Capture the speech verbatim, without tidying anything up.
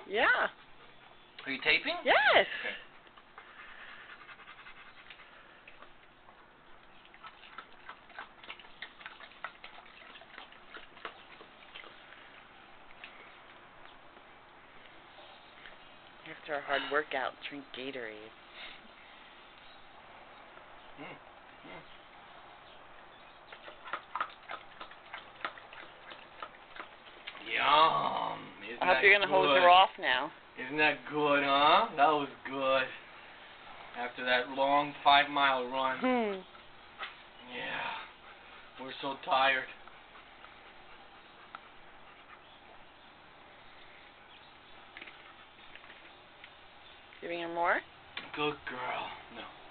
Yeah. Are you taping? Yes. Okay. After a hard workout, drink gatorade. Mm. Mm. Yum. Isn't I hope that you're gonna good? hose her off now. Isn't that good, huh? That was good. After that long five mile run. Hmm. Yeah. We're so tired. Giving her more? Good girl. No.